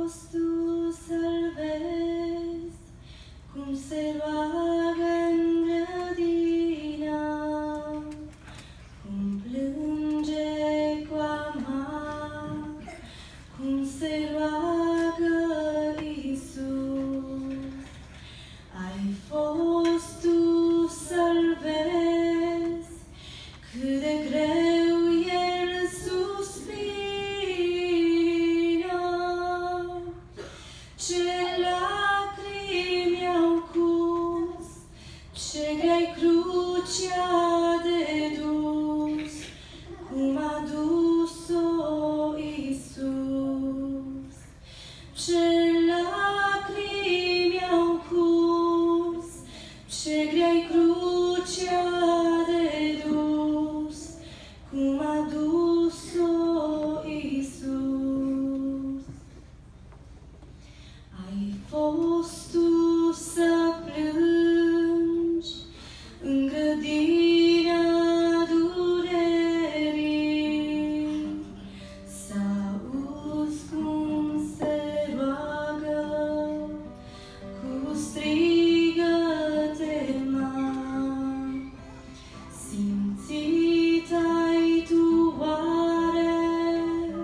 fost tu să-l vezi, cum se roagă în grădina, cum plânge cu amar, cum se roagă Iisus. Ai fost tu să-l vezi, cât de greu el suspină, ce lacrimi au curs, ce grei crucea de dus, cum a dus-o Iisus. Ce lacrimi au curs, ce grei crucea de dus, cum a dus-o Iisus. Ai fost tu să plângi în grădina durerii, să auzi cum se roagă cu strigăte mari. Simțit ai tu oare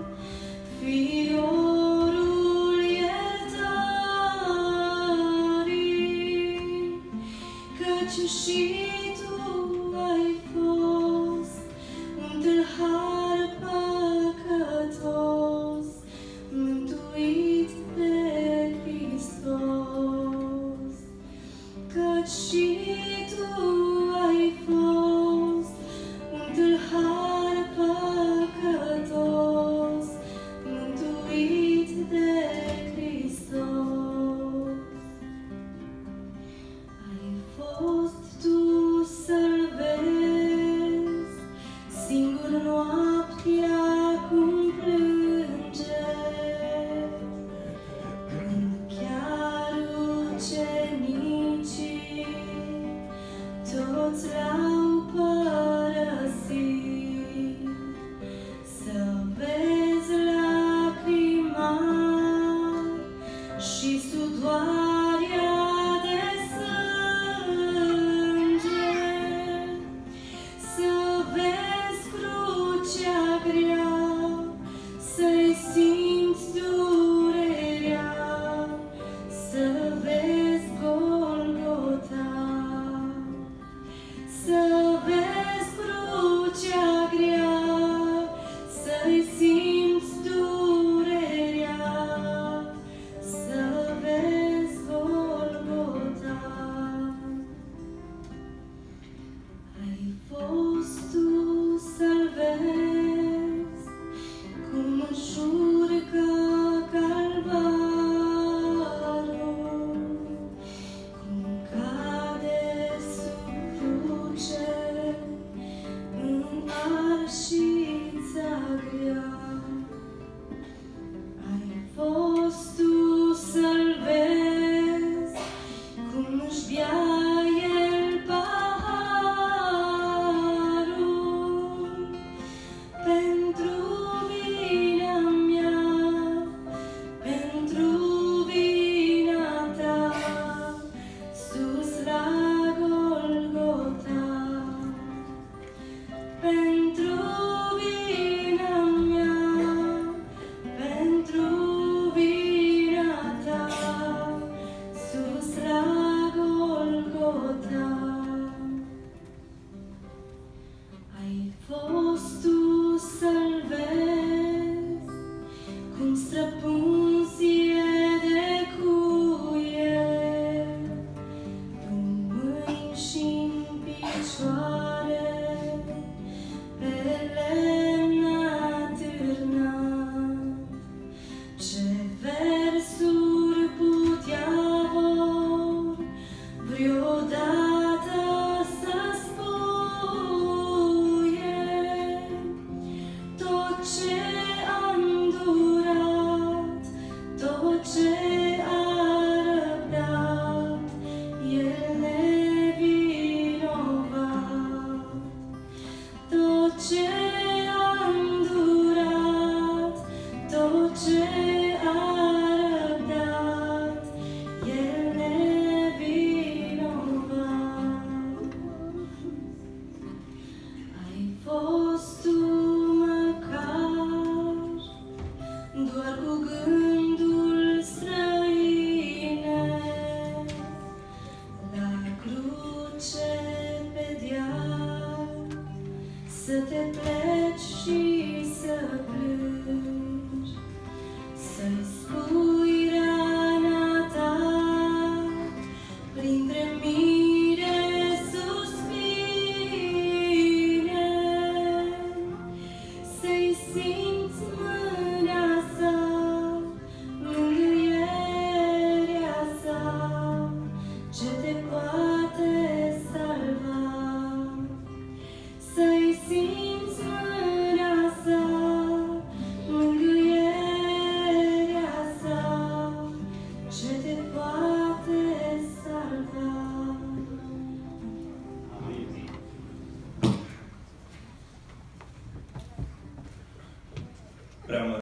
fiorul iertării, căci și tu ai fost un tâlhar păcătos, mântuit de Hristos. Căci și tu ai fost un tâlhar păcătos, mântuit de Hristos. Ai fost tu să-l vezi, singur noaptea cum plânge, când chiar ucenicii toți l-au părăsit. Să vezi lacrima și sudoarea de sânge, să vezi crucea grea, să-i simți durerea, să vezi Golgota, să vezi crucea grea, să-i simți durerea, să vezi Golgota. Ai fost tu să-l vezi, cum înșurcă calvarul, cum cade sub cruce în arșița grea. Ai fost tu să-l vezi, cum își bea el paharul, pentru vina mea, pentru vina ta, sus la Golgota. Pentru vina mea, pentru vina ta, sus la Golgota. Ai fost tu să-l vezi, cum străpunzi de cuie, cu mâini și-n picioare, pe lemn atârnat. Ce versuri putea vor vreodată să spuie, tot ce a îndurat, tot ce a răbdat, el nevinovat. Tot ce a îndurat, tot ce a simți mâna sa, mângâierea sa, ce te poate salva. Să-i simți mâna sa, mângâierea sa, ce te poate salva. Prea